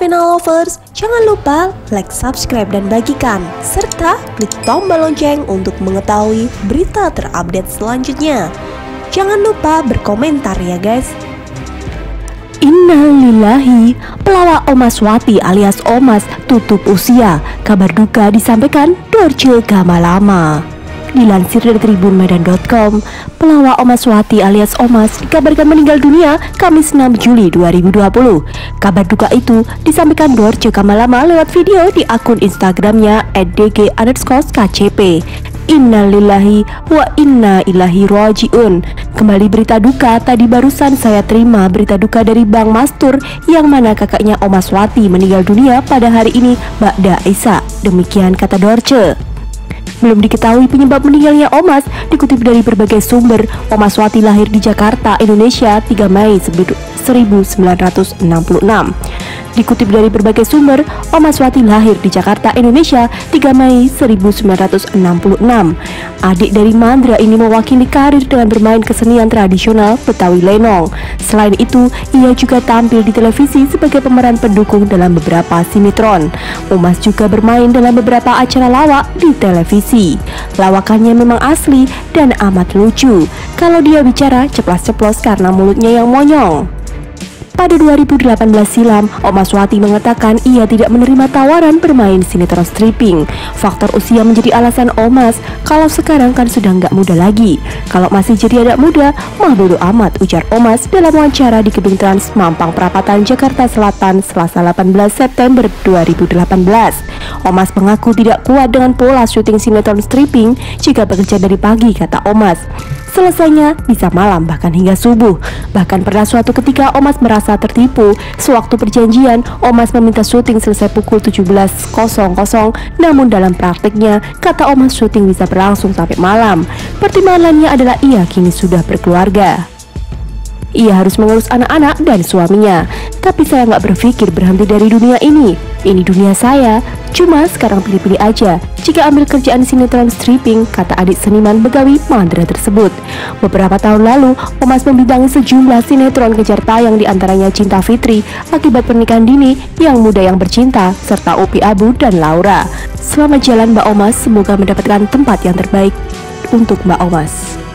Arena Lovers, jangan lupa like, subscribe, dan bagikan, serta klik tombol lonceng untuk mengetahui berita terupdate selanjutnya. Jangan lupa berkomentar ya guys. Innalillahi, pelawak Omas Wati alias Omas tutup usia. Kabar duka disampaikan Dorce Gamalama. Dilansir dari tribunmedan.com, pelawak Omas Wati alias Omas dikabarkan meninggal dunia Kamis 6 Juli 2020. Kabar duka itu disampaikan Dorce Gamalama lewat video di akun Instagramnya @dg_kcp. Innalillahi wa inna ilaihi rajiun. Kembali berita duka, tadi barusan saya terima berita duka dari Bang Mastur yang mana kakaknya Omas Wati meninggal dunia pada hari ini ba'da Isya. Demikian kata Dorce. Belum diketahui penyebab meninggalnya Omas. Dikutip dari berbagai sumber, Omas Wati lahir di Jakarta, Indonesia 3 Mei 1966. Dikutip dari berbagai sumber, Omas Wati lahir di Jakarta, Indonesia 3 Mei 1966. Adik dari Mandra ini mewakili karir dengan bermain kesenian tradisional Betawi Lenong. Selain itu, ia juga tampil di televisi sebagai pemeran pendukung dalam beberapa sinetron. Omas juga bermain dalam beberapa acara lawak di televisi. Lawakannya memang asli dan amat lucu. Kalau dia bicara ceplas-ceplos karena mulutnya yang monyong. Pada 2018 silam, Omas Wati mengatakan ia tidak menerima tawaran bermain sinetron stripping. Faktor usia menjadi alasan Omas. Kalau sekarang kan sudah nggak muda lagi. Kalau masih jadi anak muda, mah bodo amat, ujar Omas dalam wawancara di Gedung Trans Mampang Perapatan, Jakarta Selatan, Selasa 18 September 2018. Omas mengaku tidak kuat dengan pola syuting sinetron stripping jika bekerja dari pagi, kata Omas. Selesainya bisa malam bahkan hingga subuh. Bahkan pernah suatu ketika Omas merasa tertipu. Sewaktu perjanjian, Omas meminta syuting selesai pukul 17.00. Namun dalam praktiknya, kata Omas, syuting bisa berlangsung sampai malam. Pertimbangan lainnya adalah ia kini sudah berkeluarga. Ia harus mengurus anak-anak dan suaminya. Tapi saya nggak berpikir berhenti dari dunia ini. Ini dunia saya, cuma sekarang pilih-pilih aja jika ambil kerjaan sinetron stripping, kata adik seniman begawi Mandra tersebut. Beberapa tahun lalu, Omas membintangi sejumlah sinetron kejar tayang, diantaranya Cinta Fitri, Akibat Pernikahan Dini, Yang Muda Yang Bercinta, serta Upi Abu dan Laura. Selamat jalan Mbak Omas, semoga mendapatkan tempat yang terbaik untuk Mbak Omas.